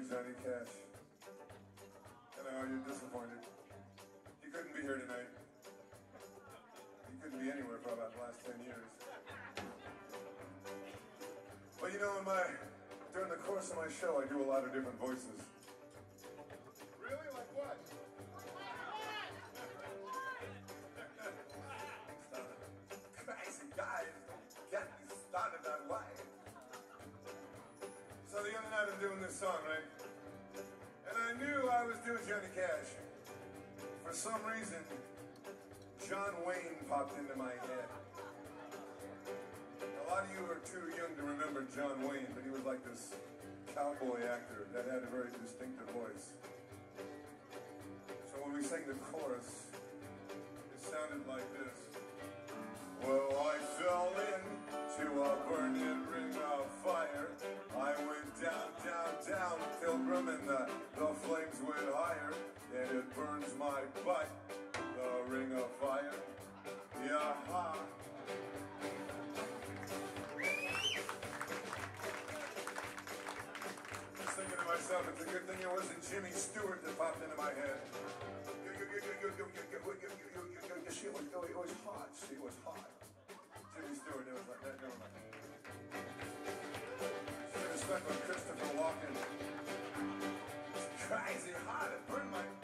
Johnny Cash. And I know you're disappointed. He couldn't be here tonight. He couldn't be anywhere for about the last 10 years. But you know, during the course of my show, I do a lot of different voices. Really? Like what? Crazy guys don't get me started that way. So the other night I'm doing this song, right? And I knew I was doing Johnny Cash. For some reason, John Wayne popped into my head. A lot of you are too young to remember John Wayne, but he was like this cowboy actor that had a very distinctive voice. So when we sang the chorus, it sounded like this. Well, I fell into a burning ring of fire. I went down, down, down, Pilgrim, and the flames went higher. And it burns my butt, the ring of fire. Yeah-ha. Just thinking to myself, it's a good thing it wasn't Jimmy Stewart that popped into my head. It was hot. See, it was hot. Jimmy Stewart, it was like that. Never mind. Should have stuck with Christopher Walken. It's crazy hot. It burned my